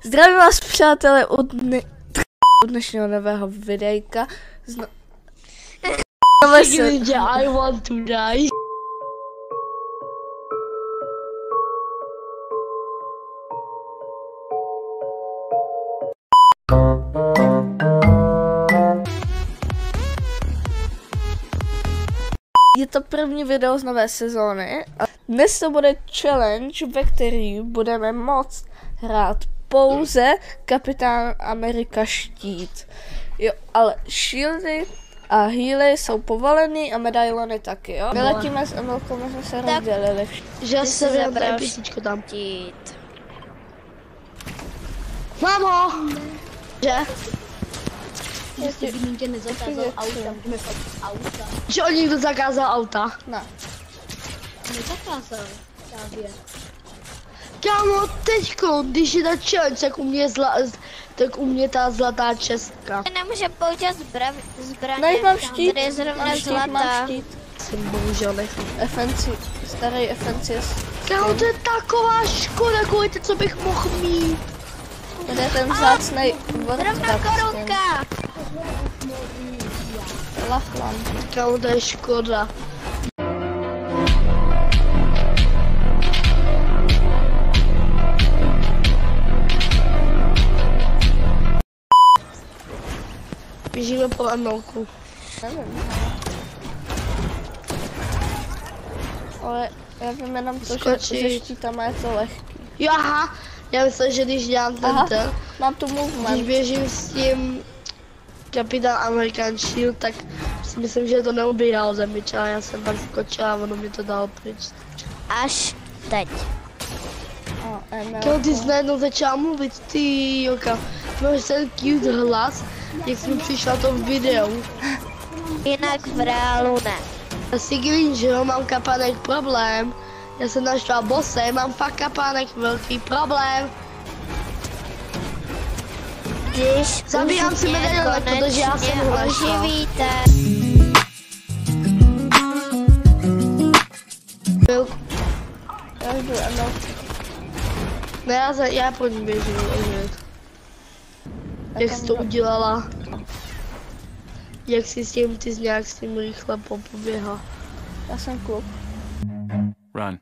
Zdravím vás, přátelé, od dnešního nového videjka. I want to die. Je to první video z nové sezóny a dnes to bude challenge, ve který budeme moct hrát pouze Kapitán Amerika štít. Jo, ale shieldy a healy jsou povolený a medailony taky, jo? My letíme s Emilkou, my jsme se rozdělili. Že se vyjadřím písničku tam. Štít. Mamo! Že? Jestli by nikde nezakázal auta, můžeme fakt auta. Že on někdo zakázal auta? Ne. Nezakázal, právě. Kámo, teďko, když je ta challenge, tak u mě ta zlatá čestka. Nemůže použít zbraně, Ne, mám štít, tady je zrovna mám zlatá. štít. Jsem bohužel nechal. FNC, starý FNC. Kámo, to je taková škoda, kolik co bych mohl mít. Tady je ten vzácnej Zrovna korunka. Lachlan. Kámo, to je škoda. Běžíme po Emilku. Nevím. Ale já vím jenom to, že se štítama je to lehký. Jo, aha, já myslím, že když dělám ten, mám tu movement. když běžím s tím Kapitán American Shield, tak si myslím, že to neubíral zemič, ale já jsem pak skočila a ono mi to dalo pryč. Až teď. Když ty jsi najednou začala mluvit, ty joka, máš ten cute hlas, jak jsem přišla to v videu. Jinak v reálu ne. Já si glím, že jo, mám kapánek problém. Já jsem našla bose, mám fakt kapánek velký problém. Když zabíjám si medailon, protože já jsem ho našla. Oživíte. Já jdu, ano. Ne, já po ní běžím oživit. Jak jsi to udělala? Jak jsi s tím, ty jsi nějak s tím rychle poběhla? Já jsem kluk. Run.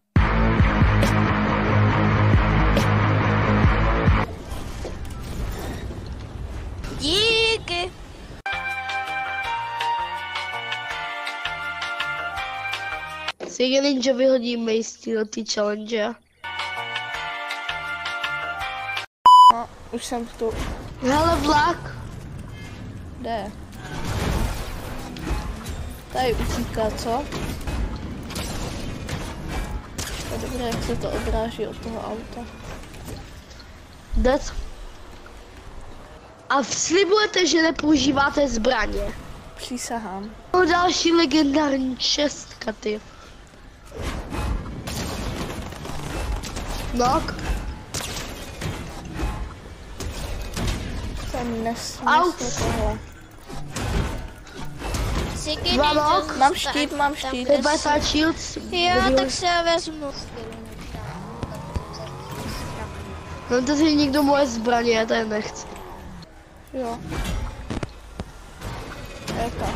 Díky. Si Ninja vyhodíme jistý do ty challenge. No, už jsem tu. Hele, vlak. Kde? Tady utíká, co? Je dobré, jak se to odráží od toho auta. Dead. A slibujete, že nepoužíváte zbraně? Přísahám. No, další legendární čestka, ty. Knock. Jsem nesmysl tohle. Mám štít, mám štít. Headbutt shields. Jo, tak se ho vezmu. No to si nikdo moje zbraně, já tady nechci. Jo. Eka.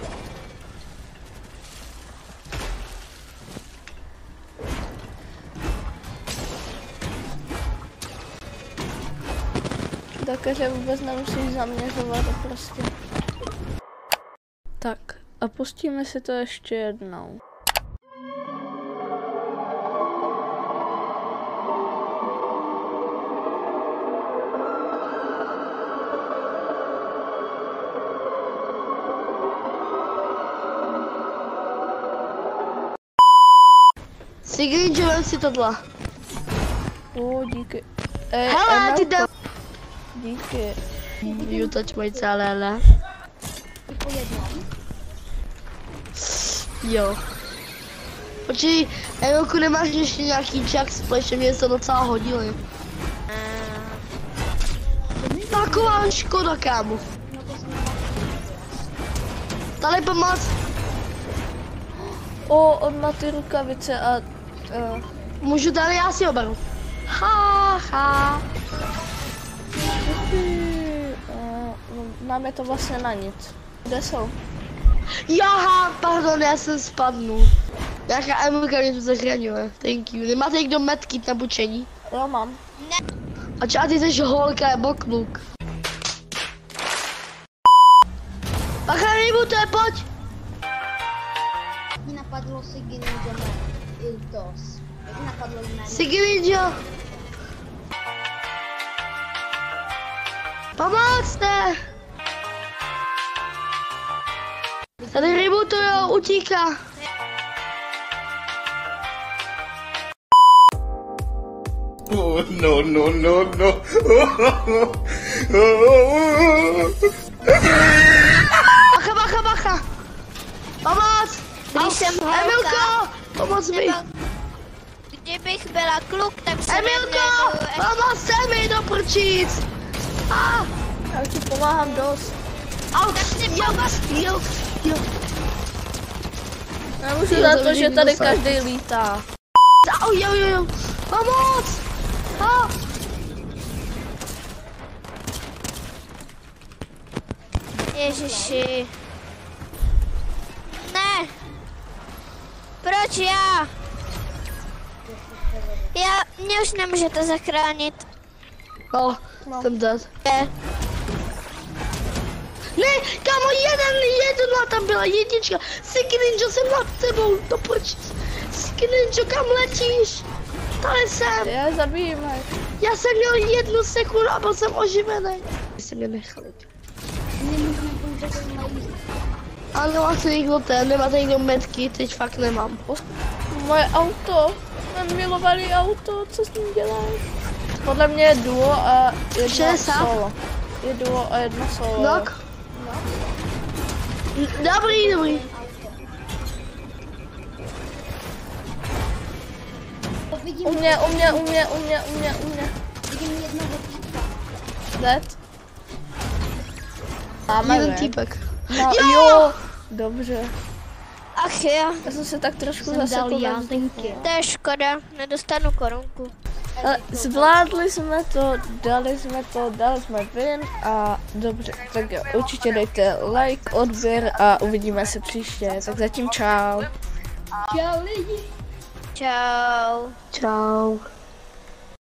Takže vůbec nemusíš zaměřovat a prostě. Tak a pustíme si to ještě jednou. Sigrid, že vem si tohle. Díky. Hele, ty jdem. Díky. You touch my celé. Jo. Počkej, Emilku, nemáš ještě nějaký čak splash, mě se docela hodili. Taková škoda, kámo. Tady pomoc. On má ty rukavice a... Můžu tady, já si oberu. Ha. máme to vlastně na nic. Kde jsou? Jaha, pardon, já jsem spadnul. Nějaká Emilka mě tu zachraňuje, thank you. Nemáte někdo medkit na bučení? Jo, mám. A čo, a ty jsi holka nebo kluk? Bacha, nebuduje, pojď! Mě napadlo Sigi Ninja Iltos. Jak napadlo jméno? Sigi Ninja! Pomocte! Tady rebootujo, utíká. Oh, no, no, no, no. Bacha, bacha, bacha! Pomoc! Když jsem holka, Emilko! Pomoc mi! kdybych byla kluk, tak se Emilko! Pomozte mi do prčíc! Já ti pomáhám dost. Au, jo. Nemůžu Jo, za to to, vidím, že tady dostal. každý lítá. Au, jo. Pomoc! Ježiši. Ne. Proč já? Mě už nemůžete zachránit. No, jsem dead. Je. Ne, kámo, jedna tam byla jednička. Sigi Ninja, jsem nad tebou, do prčíc. Sigi Ninja, kam letíš? Tady jsem. Je, zabijíme. Já jsem měl 1 sekundu a byl jsem oživený. Jste mě nechali. Ale nemáte někdo nemáte někdo medky, teď fakt nemám. Moje auto. Mám milovaný auto, co s ním děláš? Podle mě je duo a jedno 60. solo. Je duo a jedno solo. Knock. Dobrý. Vidím U mě. vidím jednoho týpka. Dead. Máme, Jeden ne? týpek. No, jo. Dobře. Ach jo, Já jsem se tak trošku Jsem dal zasekl. já ten kill. to je škoda, nedostanu korunku. Ale zvládli jsme to, dali jsme win a dobře, tak jo, určitě dejte like, odběr a uvidíme se příště, tak zatím čau. Čau lidi. Čau. Čau.